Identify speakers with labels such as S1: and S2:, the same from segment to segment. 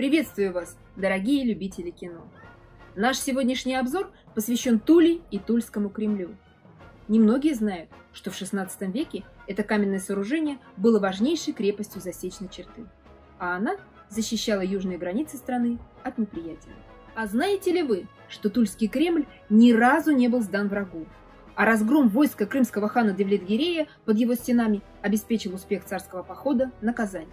S1: Приветствую вас, дорогие любители кино! Наш сегодняшний обзор посвящен Туле и Тульскому Кремлю. Немногие знают, что в XVI веке это каменное сооружение было важнейшей крепостью Засечной черты, а она защищала южные границы страны от неприятеля. А знаете ли вы, что Тульский Кремль ни разу не был сдан врагу, а разгром войска крымского хана Девлет-Гирея под его стенами обеспечил успех царского похода на Казань?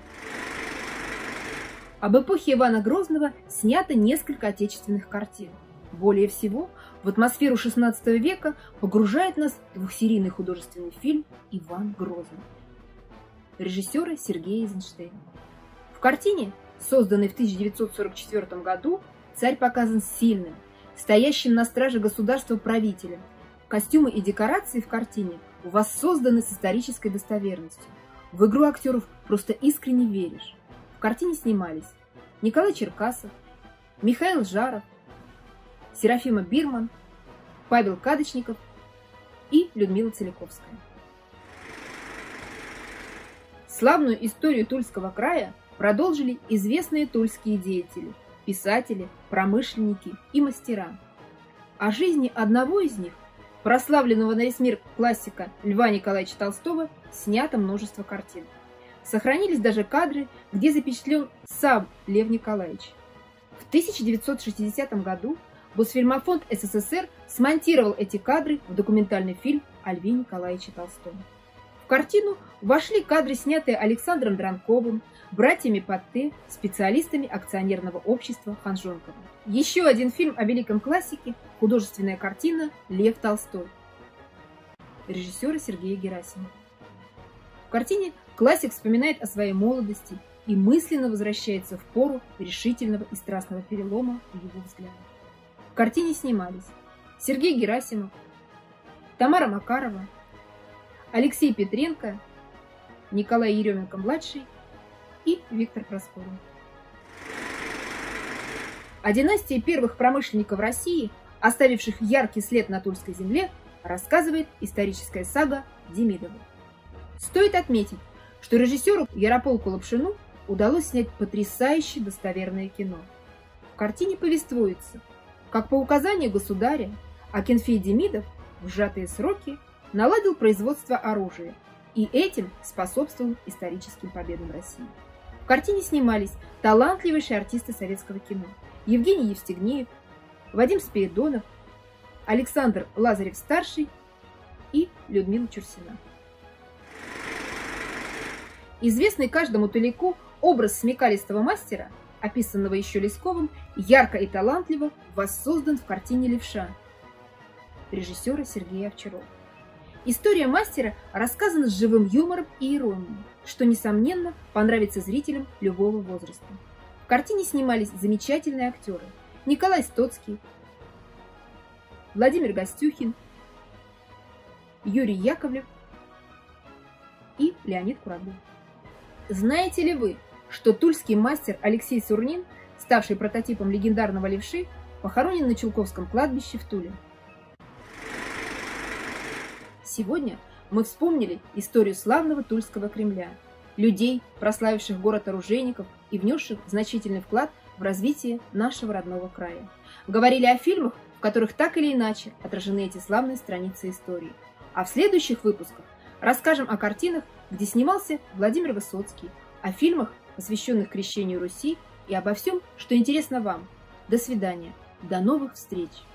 S1: Об эпохе Ивана Грозного снято несколько отечественных картин. Более всего, в атмосферу XVI века погружает нас двухсерийный художественный фильм «Иван Грозный» режиссера Сергея Эйзенштейна. В картине, созданной в 1944 году, царь показан сильным, стоящим на страже государства правителем. Костюмы и декорации в картине воссозданы с исторической достоверностью. В игру актеров просто искренне веришь. В картине снимались Николай Черкасов, Михаил Жаров, Серафима Бирман, Павел Кадочников и Людмила Целиковская. Славную историю Тульского края продолжили известные тульские деятели, писатели, промышленники и мастера. О жизни одного из них, прославленного на весь мир классика Льва Николаевича Толстого, снято множество картин. Сохранились даже кадры, где запечатлен сам Лев Николаевич. В 1960 году Мосфильмофонд СССР смонтировал эти кадры в документальный фильм о Льве Николаевиче Толстом. В картину вошли кадры, снятые Александром Дранковым, братьями Патте, специалистами акционерного общества Ханжонкова. Еще один фильм о великом классике – художественная картина «Лев Толстой» режиссера Сергея Герасимова. В картине классик вспоминает о своей молодости и мысленно возвращается в пору решительного и страстного перелома в его взглядах. В картине снимались Сергей Герасимов, Тамара Макарова, Алексей Петренко, Николай Еременко-младший и Виктор Проскурин. О династии первых промышленников России, оставивших яркий след на Тульской земле, рассказывает историческая сага Демидовы. Стоит отметить, что режиссеру Ярополку Лапшину удалось снять потрясающе достоверное кино. В картине повествуется, как по указанию государя Акинфей Демидов в сжатые сроки наладил производство оружия и этим способствовал историческим победам России. В картине снимались талантливейшие артисты советского кино: Евгений Евстигнеев, Вадим Спиридонов, Александр Лазарев-старший и Людмила Чурсина. Известный каждому туляку образ смекалистого мастера, описанного еще Лесковым, ярко и талантливо воссоздан в картине «Левша» режиссера Сергея Овчарова. История мастера рассказана с живым юмором и иронией, что, несомненно, понравится зрителям любого возраста. В картине снимались замечательные актеры: Николай Стоцкий, Владимир Гостюхин, Юрий Яковлев и Леонид Куравлев. Знаете ли вы, что тульский мастер Алексей Сурнин, ставший прототипом легендарного левши, похоронен на Чулковском кладбище в Туле? Сегодня мы вспомнили историю славного Тульского Кремля, людей, прославивших город оружейников и внесших значительный вклад в развитие нашего родного края. Говорили о фильмах, в которых так или иначе отражены эти славные страницы истории. А в следующих выпусках расскажем о картинах, где снимался Владимир Высоцкий, о фильмах, посвященных крещению Руси, и обо всем, что интересно вам. До свидания. До новых встреч!